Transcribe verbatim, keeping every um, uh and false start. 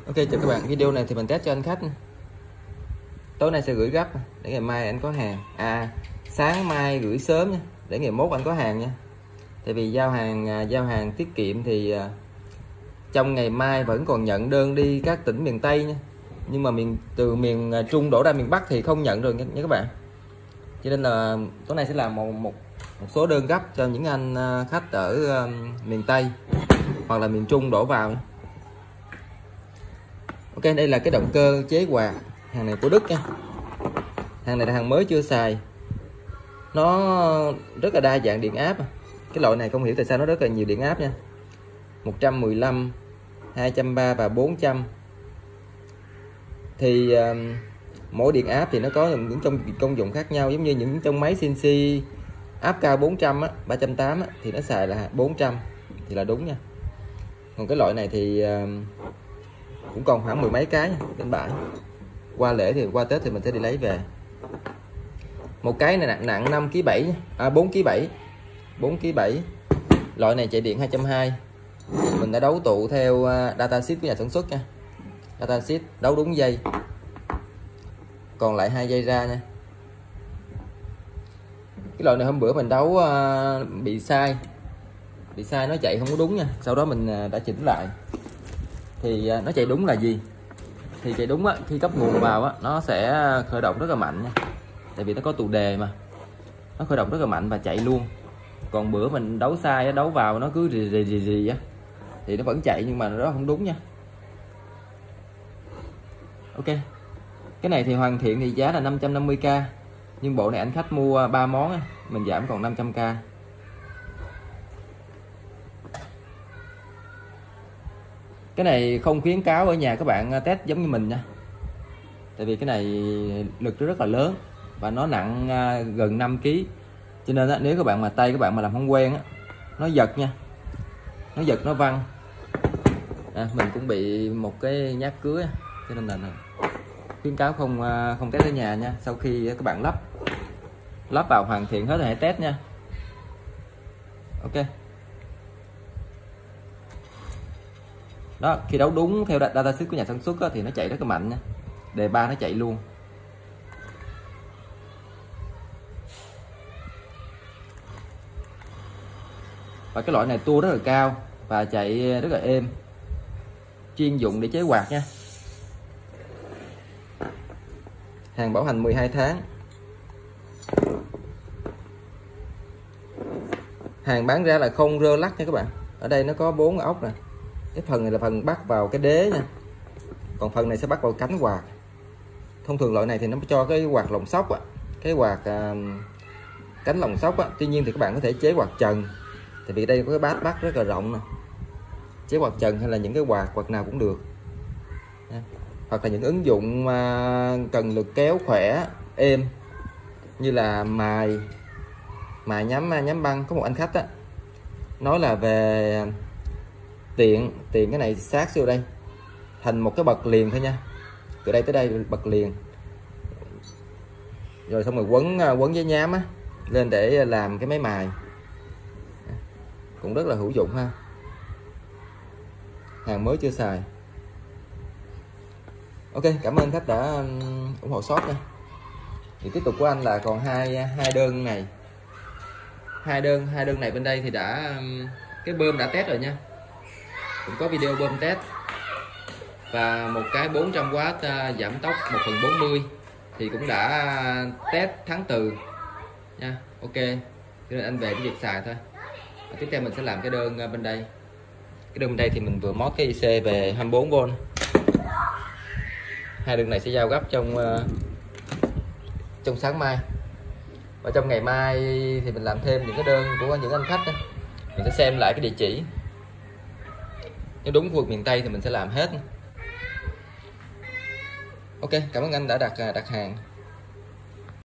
Ok, chào các bạn. Video này thì mình test cho anh khách. Tối nay sẽ gửi gấp để ngày mai anh có hàng. À, sáng mai gửi sớm nha, để ngày mốt anh có hàng nha. Tại vì giao hàng giao hàng tiết kiệm thì trong ngày mai vẫn còn nhận đơn đi các tỉnh miền Tây nha. Nhưng mà miền từ miền Trung đổ ra miền Bắc thì không nhận được nha, nha các bạn. Cho nên là tối nay sẽ làm một một, một số đơn gấp cho những anh khách ở miền Tây hoặc là miền Trung đổ vào. Ok, đây là cái động cơ chế quạt, hàng này của Đức nha. Hàng này là hàng mới chưa xài, nó rất là đa dạng điện áp. Cái loại này không hiểu tại sao nó rất là nhiều điện áp nha, một trăm mười lăm, hai trăm ba mươi và bốn trăm. Thì uh, mỗi điện áp thì nó có những trong công dụng khác nhau, giống như những trong máy xê en xê áp cao bốn trăm á, ba trăm tám mươi á, thì nó xài là bốn trăm thì là đúng nha. Còn cái loại này thì uh, cũng còn khoảng mười mấy cái trên bãi. Qua lễ thì qua Tết thì mình sẽ đi lấy về. Một cái này nặng nặng năm ki lô gam bảy, à bốn ki lô gam bảy, bốn ki lô gam bảy. Loại này chạy điện hai trăm hai mươi. Mình đã đấu tụ theo datasheet của nhà sản xuất nha. Datasheet đấu đúng dây. Còn lại hai dây ra nha. Cái loại này hôm bữa mình đấu uh, bị sai. Bị sai nó chạy không có đúng nha. Sau đó mình đã chỉnh lại. Thì nó chạy đúng là gì? Thì chạy đúng á, khi cấp nguồn vào á, nó sẽ khởi động rất là mạnh nha. Tại vì nó có tù đề mà, nó khởi động rất là mạnh và chạy luôn. Còn bữa mình đấu sai, đấu vào nó cứ rì rì rì rì á, thì nó vẫn chạy nhưng mà nó không đúng nha. Ok, cái này thì hoàn thiện thì giá là năm trăm năm mươi k, nhưng bộ này anh khách mua ba món á, mình giảm còn năm trăm k. Cái này không khuyến cáo ở nhà các bạn test giống như mình nha. Tại vì cái này lực nó rất là lớn và nó nặng gần năm ki lô gam. Cho nên nếu các bạn mà tay các bạn mà làm không quen á, nó giật nha. Nó giật nó văng. À, mình cũng bị một cái nhát cưới cho nên là khuyến cáo không không test ở nhà nha. Sau khi các bạn lắp lắp vào hoàn thiện hết thì hãy test nha. Ok. Đó, khi đấu đúng theo datasheet của nhà sản xuất á, thì nó chạy rất là mạnh nha. Đề ba nó chạy luôn. Và cái loại này tua rất là cao và chạy rất là êm, chuyên dụng để chế quạt nha. Hàng bảo hành mười hai tháng. Hàng bán ra là không rơ lắc nha các bạn. Ở đây nó có bốn ốc nè. Cái phần này là phần bắt vào cái đế nha, còn phần này sẽ bắt vào cánh quạt. Thông thường loại này thì nó cho cái quạt lồng sóc á, cái quạt à, cánh lồng sóc á. Tuy nhiên thì các bạn có thể chế quạt trần, tại vì đây có cái bát bắt rất là rộng nè. Chế quạt trần hay là những cái quạt quạt nào cũng được, hoặc là những ứng dụng à, cần lực kéo khỏe êm như là mài mài nhắm nhắm băng. Có một anh khách á nói là về tiện tiện cái này sát vô đây thành một cái bật liền thôi nha, từ đây tới đây bật liền, rồi xong rồi quấn quấn giấy nhám á lên để làm cái máy mài, cũng rất là hữu dụng ha. Hàng mới chưa xài. Ok, cảm ơn khách đã ủng hộ shop nha. Thì tiếp tục của anh là còn hai hai đơn này, hai đơn hai đơn này bên đây thì đã cái bơm đã test rồi nha, cũng có video bơm test. Và một cái bốn trăm oát uh, giảm tốc một phần bốn mươi thì cũng đã test tháng từ nha. Ok, cho nên anh về cái việc xài thôi. Và tiếp theo mình sẽ làm cái đơn uh, bên đây. Cái đơn bên đây thì mình vừa mót cái i xê về hai mươi bốn vôn. Hai đơn này sẽ giao gấp trong uh, trong sáng mai. Và trong ngày mai thì mình làm thêm những cái đơn của những anh khách đó. Mình sẽ xem lại cái địa chỉ. Nếu đúng khu vực miền Tây thì mình sẽ làm hết. Ok, cảm ơn anh đã đặt đặt hàng.